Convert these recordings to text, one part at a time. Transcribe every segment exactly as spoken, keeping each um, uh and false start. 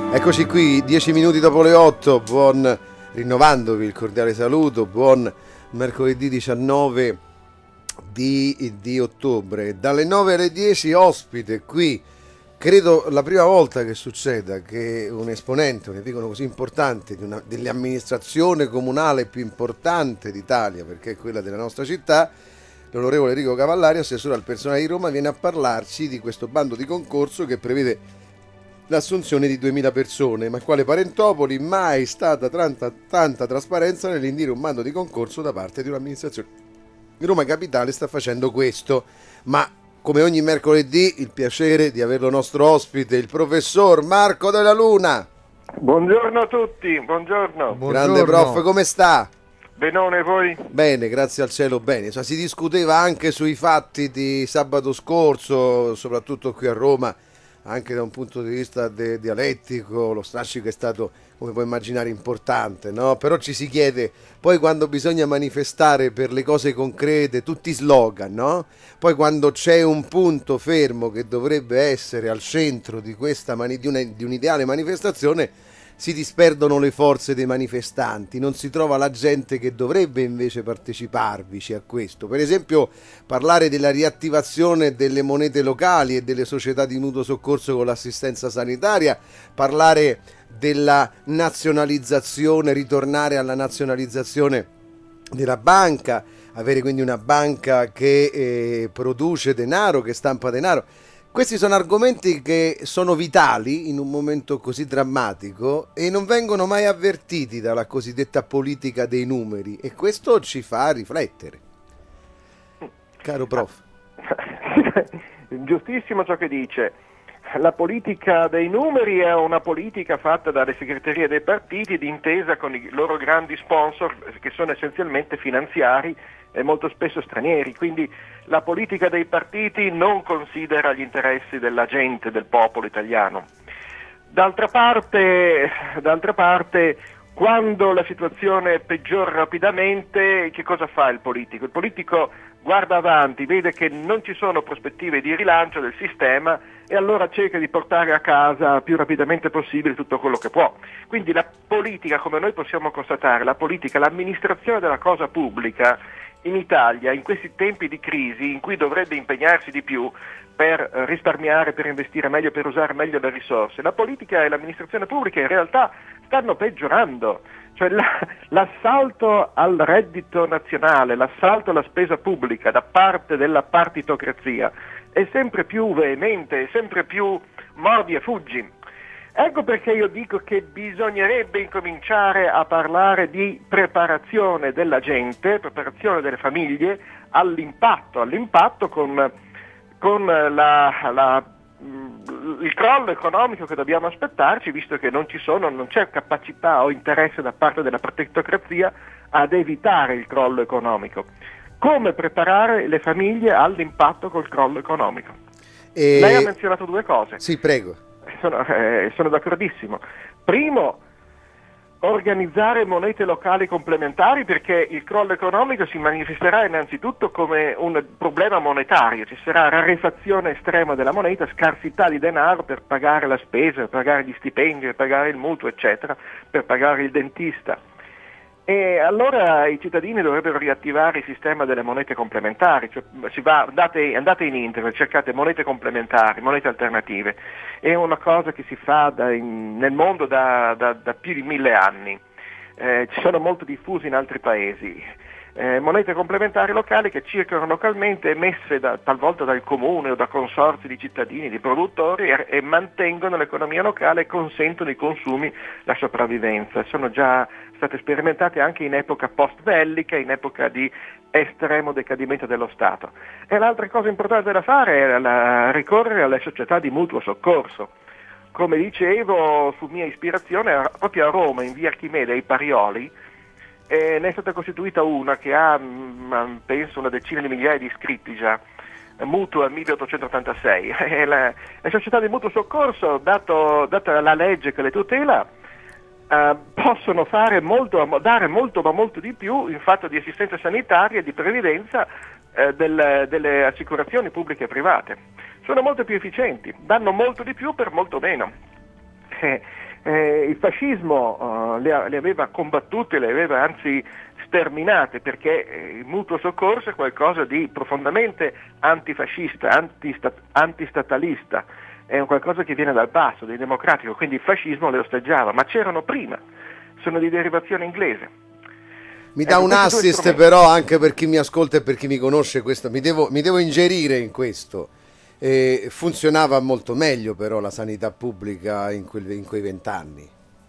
Eccoci qui, dieci minuti dopo le otto, buon, rinnovandovi il cordiale saluto, buon mercoledì diciannove di, di ottobre. Dalle nove alle dieci ospite qui, credo la prima volta che succeda che un esponente, un epigono così importante di una, dell'amministrazione comunale più importante d'Italia, perché è quella della nostra città, l'onorevole Enrico Cavallari, assessore al personale di Roma, viene a parlarci di questo bando di concorso che prevede l'assunzione di duemila persone, ma quale parentopoli, mai stata tanta, tanta trasparenza nell'indire un bando di concorso da parte di un'amministrazione. Roma Capitale sta facendo questo, ma come ogni mercoledì il piacere di averlo nostro ospite, il professor Marco Della Luna. Buongiorno a tutti, buongiorno. Grande prof, come sta? Benone, voi? Bene, grazie al cielo, bene. Cioè, si discuteva anche sui fatti di sabato scorso, soprattutto qui a Roma, anche da un punto di vista de- dialettico, lo strascico è stato, come puoi immaginare, importante, no? Però ci si chiede, poi quando bisogna manifestare per le cose concrete, tutti slogan, no? Poi quando c'è un punto fermo che dovrebbe essere al centro di, questa mani- di, una- di un'ideale manifestazione, si disperdono le forze dei manifestanti, non si trova la gente che dovrebbe invece parteciparvici a questo. Per esempio, parlare della riattivazione delle monete locali e delle società di mutuo soccorso con l'assistenza sanitaria, parlare della nazionalizzazione, ritornare alla nazionalizzazione della banca, avere quindi una banca che eh, produce denaro, che stampa denaro. Questi sono argomenti che sono vitali in un momento così drammatico e non vengono mai avvertiti dalla cosiddetta politica dei numeri, e questo ci fa riflettere. Caro prof. Giustissimo ciò che dice. La politica dei numeri è una politica fatta dalle segreterie dei partiti d'intesa con i loro grandi sponsor, che sono essenzialmente finanziari e molto spesso stranieri, quindi la politica dei partiti non considera gli interessi della gente, del popolo italiano. D'altra parte, d'altra parte, quando la situazione peggiora rapidamente, che cosa fa il politico? Il politico guarda avanti, vede che non ci sono prospettive di rilancio del sistema e allora cerca di portare a casa più rapidamente possibile tutto quello che può. Quindi la politica, come noi possiamo constatare, la politica, l'amministrazione della cosa pubblica in Italia, in questi tempi di crisi in cui dovrebbe impegnarsi di più per risparmiare, per investire meglio, per usare meglio le risorse, la politica e l'amministrazione pubblica in realtà stanno peggiorando. Cioè la, l'assalto al reddito nazionale, l'assalto alla spesa pubblica da parte della partitocrazia è sempre più veemente, è sempre più mordi e fuggi. Ecco perché io dico che bisognerebbe incominciare a parlare di preparazione della gente, preparazione delle famiglie all'impatto, all'impatto con, con la, la, il crollo economico che dobbiamo aspettarci, visto che non ci sono, non c'è capacità o interesse da parte della partitocrazia ad evitare il crollo economico. Come preparare le famiglie all'impatto col crollo economico? E... Lei ha menzionato due cose. Sì, prego. Sono, eh, sono d'accordissimo. Primo, organizzare monete locali complementari, perché il crollo economico si manifesterà innanzitutto come un problema monetario, ci sarà rarefazione estrema della moneta, scarsità di denaro per pagare la spesa, per pagare gli stipendi, per pagare il mutuo, eccetera, per pagare il dentista. E allora i cittadini dovrebbero riattivare il sistema delle monete complementari, cioè si va, andate, andate in internet, cercate monete complementari, monete alternative, è una cosa che si fa da, in, nel mondo da, da, da più di mille anni, eh, ci sono molto diffusi in altri paesi, eh, monete complementari locali che circolano localmente, emesse da, talvolta dal comune o da consorzi di cittadini, di produttori e, e mantengono l'economia locale e consentono i consumi, la sopravvivenza. Sono già state sperimentate anche in epoca post-bellica, in epoca di estremo decadimento dello Stato. E l'altra cosa importante da fare è la, ricorrere alle società di mutuo soccorso. Come dicevo, su mia ispirazione, proprio a Roma, in via Archimede, ai Parioli, eh, ne è stata costituita una che ha, mh, penso, una decina di migliaia di iscritti già, Mutua milleottocentottantasei. la, la società di mutuo soccorso, dato, data la legge che le tutela, Uh, possono fare molto, dare molto ma molto di più in fatto di assistenza sanitaria e di previdenza uh, del, delle assicurazioni pubbliche e private. Sono molto più efficienti, danno molto di più per molto meno. Eh, Eh, il fascismo uh, le, le aveva combattute, le aveva anzi sterminate, perché eh, il mutuo soccorso è qualcosa di profondamente antifascista, antistat- antistatalista, è un qualcosa che viene dal basso, del democratico, quindi il fascismo le osteggiava, ma c'erano prima, sono di derivazione inglese. Mi dà ecco, un assist però anche per chi mi ascolta e per chi mi conosce, questo, mi, devo, mi devo ingerire in questo. Eh, funzionava molto meglio però la sanità pubblica in, quel, in quei vent'anni.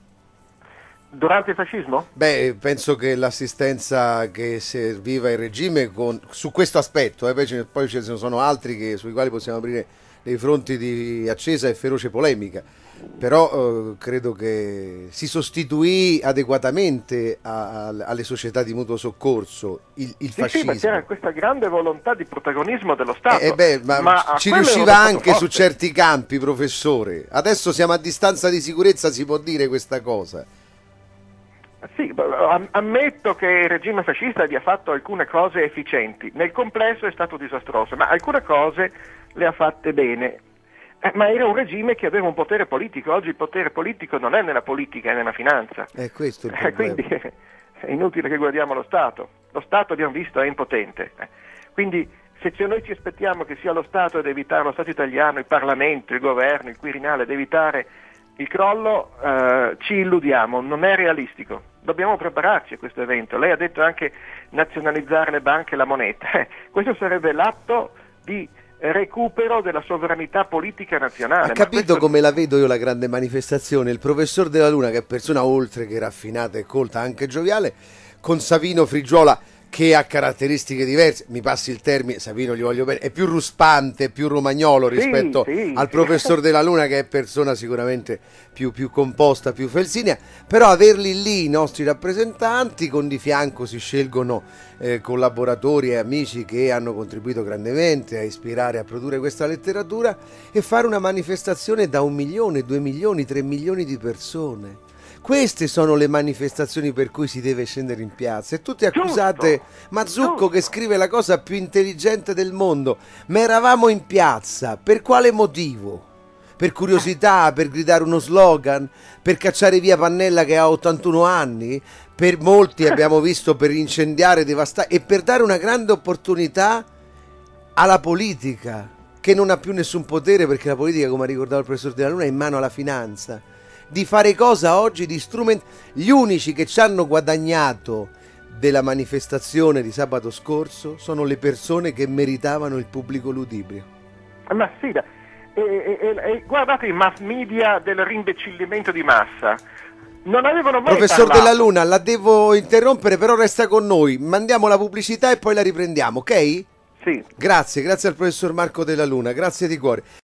Durante il fascismo? Beh, penso che l'assistenza che serviva il regime con, su questo aspetto, eh, poi, ce, poi ce ne sono altri che, sui quali possiamo aprire dei fronti di accesa e feroce polemica, però eh, credo che si sostituì adeguatamente a, a, alle società di mutuo soccorso il, il sì, fascismo. Sì, ma c'era questa grande volontà di protagonismo dello Stato. Eh, beh, ma ma ci riusciva anche su certi campi, professore. Adesso siamo a distanza di sicurezza, si può dire questa cosa. Sì, ammetto che il regime fascista abbia fatto alcune cose efficienti, nel complesso è stato disastroso, ma alcune cose le ha fatte bene. Eh, ma era un regime che aveva un potere politico, oggi il potere politico non è nella politica, è nella finanza. È questo il eh, quindi eh, è inutile che guardiamo lo Stato. Lo Stato, abbiamo visto, è impotente. Eh. Quindi se noi ci aspettiamo che sia lo Stato ad evitare, lo Stato italiano, il Parlamento, il governo, il Quirinale, ad evitare il crollo, eh, ci illudiamo, non è realistico. Dobbiamo prepararci a questo evento. Lei ha detto anche nazionalizzare le banche e la moneta. Eh, questo sarebbe l'atto di recupero della sovranità politica nazionale. Ha capito questo... come la vedo io la grande manifestazione? Il professor Della Luna, che è persona oltre che raffinata e colta, anche gioviale, con Savino Frigiola, che ha caratteristiche diverse, mi passi il termine, Savino gli voglio bene, è più ruspante, più romagnolo rispetto sì, sì, al sì. professor Della Luna, che è persona sicuramente più, più composta, più felsinea, però averli lì i nostri rappresentanti, con di fianco si scelgono eh, collaboratori e amici che hanno contribuito grandemente a ispirare, a produrre questa letteratura, e fare una manifestazione da un milione, due milioni, tre milioni di persone. Queste sono le manifestazioni per cui si deve scendere in piazza. E tutti accusate Giusto, Mazzucco giusto. che scrive la cosa più intelligente del mondo. Ma eravamo in piazza, per quale motivo? Per curiosità, per gridare uno slogan, per cacciare via Pannella che ha ottantuno anni? Per molti abbiamo visto per incendiare, devastare, e per dare una grande opportunità alla politica, che non ha più nessun potere, perché la politica, come ha ricordato il professor Della Luna, è in mano alla finanza. Di fare cosa oggi? Di strumenti. Gli unici che ci hanno guadagnato della manifestazione di sabato scorso sono le persone che meritavano il pubblico ludibrio. Ma sì, e, e, e, guardate i mass media del rimbecillimento di massa. Non avevano mai Professor parlato. Della Luna, la devo interrompere, però resta con noi. Mandiamo la pubblicità e poi la riprendiamo, ok? Sì. Grazie, grazie al professor Marco Della Luna, grazie di cuore.